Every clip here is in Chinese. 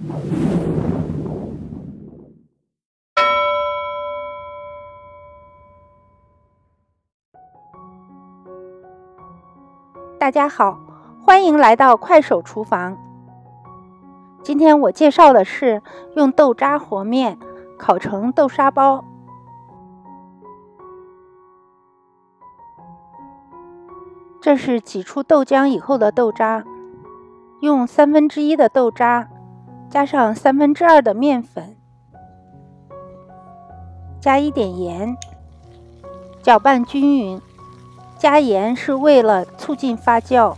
大家好，欢迎来到快手厨房。今天我介绍的是用豆渣和面烤成豆沙包。这是挤出豆浆以后的豆渣，用1/3的豆渣加上2/3的面粉，加一点盐，搅拌均匀。加盐是为了促进发酵。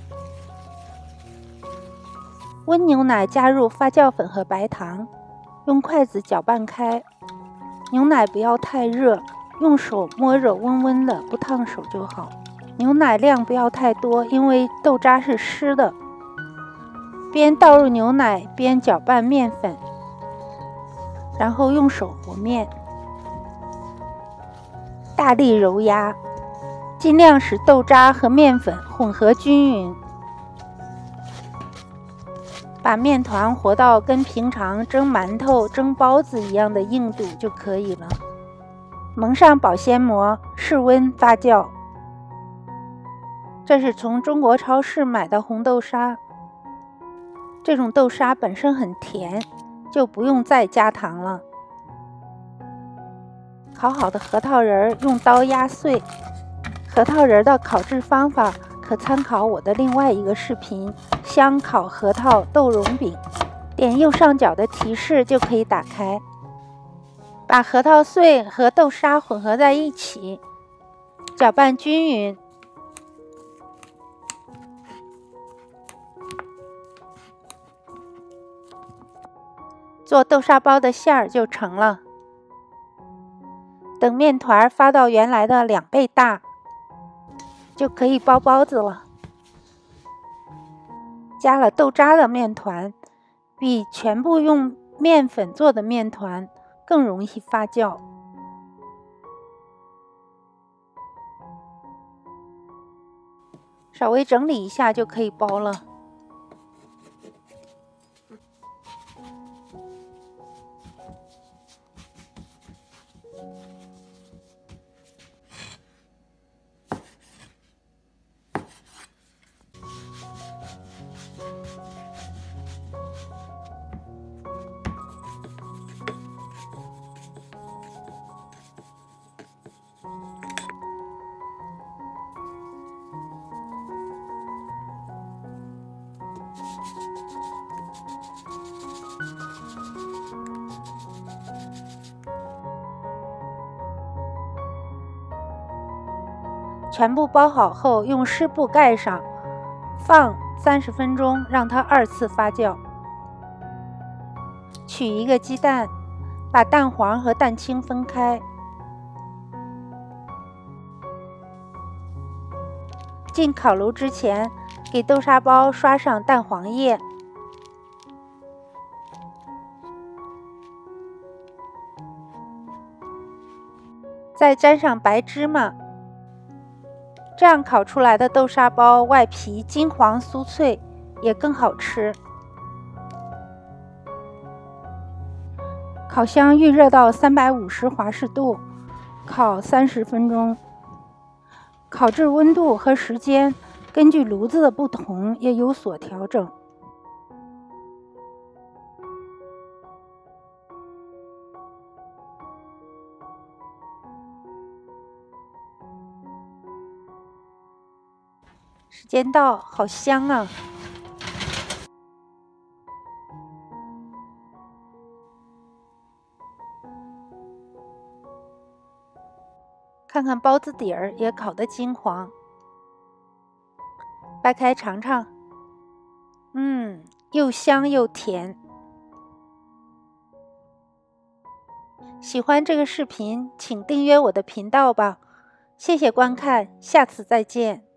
温牛奶加入发酵粉和白糖，用筷子搅拌开。牛奶不要太热，用手摸着温温的，不烫手就好。牛奶量不要太多，因为豆渣是湿的。边倒入牛奶边搅拌面粉，然后用手和面，大力揉压。尽量使豆渣和面粉混合均匀，把面团和到跟平常蒸馒头、蒸包子一样的硬度就可以了。蒙上保鲜膜，室温发酵。这是从中国超市买的红豆沙，这种豆沙本身很甜，就不用再加糖了。烤好的核桃仁用刀压碎。核桃仁的烤制方法可参考我的另外一个视频香烤核桃豆蓉饼，点右上角的提示就可以打开。把核桃碎和豆沙混合在一起，搅拌均匀。做豆沙包的馅儿就成了。等面团发到原来的2倍大，就可以包包子了。加了豆渣的面团，比全部用面粉做的面团更容易发酵。稍微整理一下就可以包了。全部包好后，用湿布盖上，放30分钟，让它2次发酵。取一个鸡蛋，把蛋黄和蛋清分开。进烤炉之前，给豆沙包刷上蛋黄液。再沾上白芝麻。这样烤出来的豆沙包外皮金黄酥脆，也更好吃。烤箱预热到350华氏度，烤30分钟。烤制温度和时间根据炉子的不同也有所调整。时间到，好香啊！看看包子底儿也烤得金黄，掰开尝尝，又香又甜。喜欢这个视频，请订阅我的频道吧。谢谢观看，下次再见。